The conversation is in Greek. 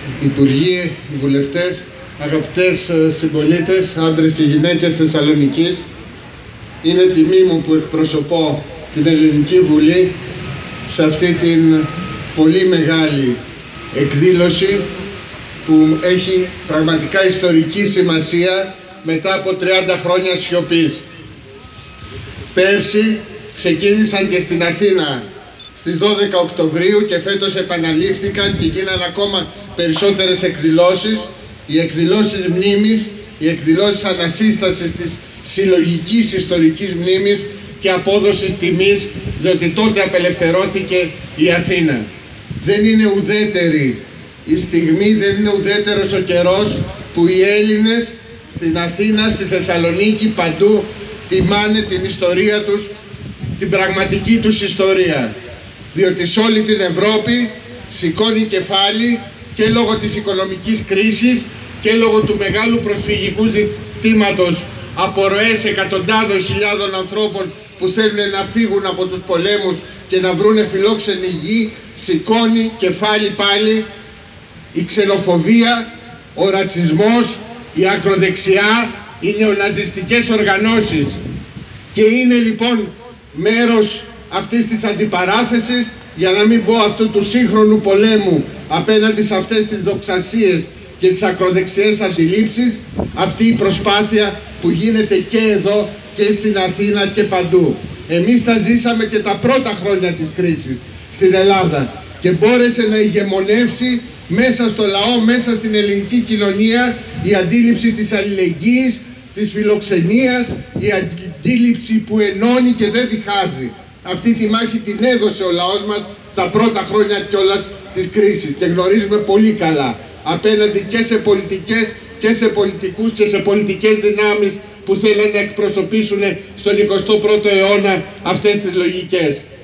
υπουργοί, βουλευτές, αγαπητές συμπολίτες, άντρες και γυναίκες Θεσσαλονικής, είναι τιμή μου που εκπροσωπώ την Ελληνική Βουλή σε αυτή την πολύ μεγάλη εκδήλωση που έχει πραγματικά ιστορική σημασία μετά από 30 χρόνια σιωπής. Πέρσι ξεκίνησαν και στην Αθήνα στις 12 Οκτωβρίου και φέτος επαναλήφθηκαν και γίνανε ακόμα περισσότερες εκδηλώσεις, οι εκδηλώσεις μνήμης, οι εκδηλώσεις ανασύστασης της συλλογικής ιστορικής μνήμης και απόδοσης τιμής, διότι τότε απελευθερώθηκε η Αθήνα. Δεν είναι ουδέτερη η στιγμή, δεν είναι ουδέτερος ο καιρός που οι Έλληνες στην Αθήνα, στη Θεσσαλονίκη, παντού τιμάνε την ιστορία τους, την πραγματική τους ιστορία. Διότι σε όλη την Ευρώπη σηκώνει κεφάλι και λόγω της οικονομικής κρίσης και λόγω του μεγάλου προσφυγικού ζητήματος, απορροές εκατοντάδων χιλιάδων ανθρώπων που θέλουν να φύγουν από τους πολέμους και να βρούνε φιλόξενη γη, σηκώνει κεφάλι πάλι η ξενοφοβία, ο ρατσισμός, η ακροδεξιά, οι νεοναζιστικές οργανώσεις. Και είναι λοιπόν μέρος αυτής της αντιπαράθεσης, για να μην πω αυτού του σύγχρονου πολέμου απέναντι σε αυτές τις δοξασίες και τις ακροδεξιές αντιλήψεις, αυτή η προσπάθεια που γίνεται και εδώ και στην Αθήνα και παντού. Εμείς τα ζήσαμε και τα πρώτα χρόνια της κρίσης στην Ελλάδα και μπόρεσε να ηγεμονεύσει μέσα στο λαό, μέσα στην ελληνική κοινωνία η αντίληψη της αλληλεγγύης, της φιλοξενίας, η αντίληψη που ενώνει και δεν διχάζει. Αυτή τη μάχη την έδωσε ο λαός μας τα πρώτα χρόνια κιόλας της κρίσης και γνωρίζουμε πολύ καλά απέναντι και σε πολιτικές και σε πολιτικούς και σε πολιτικές δυνάμεις που θέλουν να εκπροσωπήσουν στον 21ο αιώνα αυτές τις λογικές.